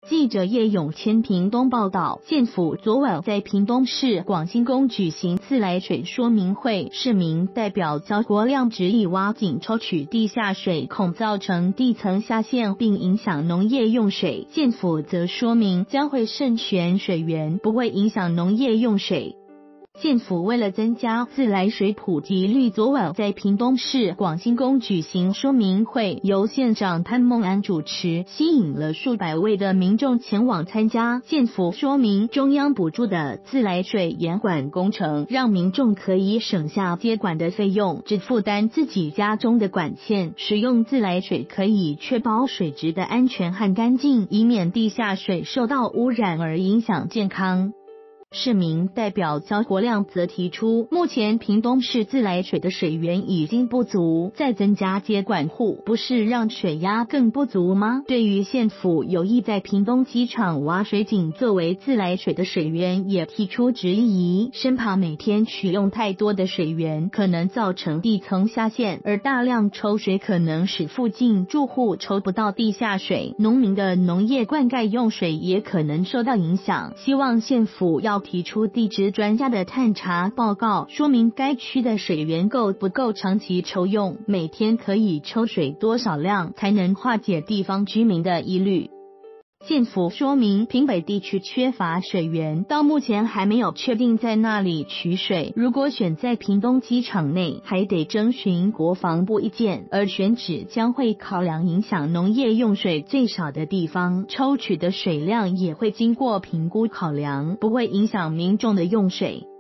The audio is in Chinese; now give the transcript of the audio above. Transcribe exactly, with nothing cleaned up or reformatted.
记者叶永谦屏东报道，县府昨晚在屏东市广兴宫举行自来水说明会，市民代表焦国亮执意挖井抽取地下水，恐造成地层下陷并影响农业用水。县府则说明将会慎选水源，不会影响农业用水。县府为了增加自来水普及率，昨晚在屏东市广兴宫举行说明会，由县长潘孟安主持，吸引了数百位的民众前往参加。县府说明，中央补助的自来水延管工程，让民众可以省下接管的费用，只负担自己家中的管线。使用自来水可以确保水质的安全和干净，以免地下水受到污染而影响健康。市民代表焦国亮则提出，目前屏东市自来水的水源已经不足，再增加接管户，不是让水压更不足吗？对于县府有意在屏东机场挖水井作为自来水的水源，也提出质疑，生怕每天取用太多的水源，可能造成地层下陷，而大量抽水可能使附近住户抽不到地下水，农民的农业灌溉用水也可能受到影响。希望县府要提出地质专家的探查报告，说明该区的水源够不够长期抽用，每天可以抽水多少量，才能化解地方居民的疑虑。县府说明，屏北地区缺乏水源，到目前还没有确定在那里取水。如果选在屏东机场内，还得征询国防部意见，而选址将会考量影响农业用水最少的地方，抽取的水量也会经过评估考量，不会影响民众的用水。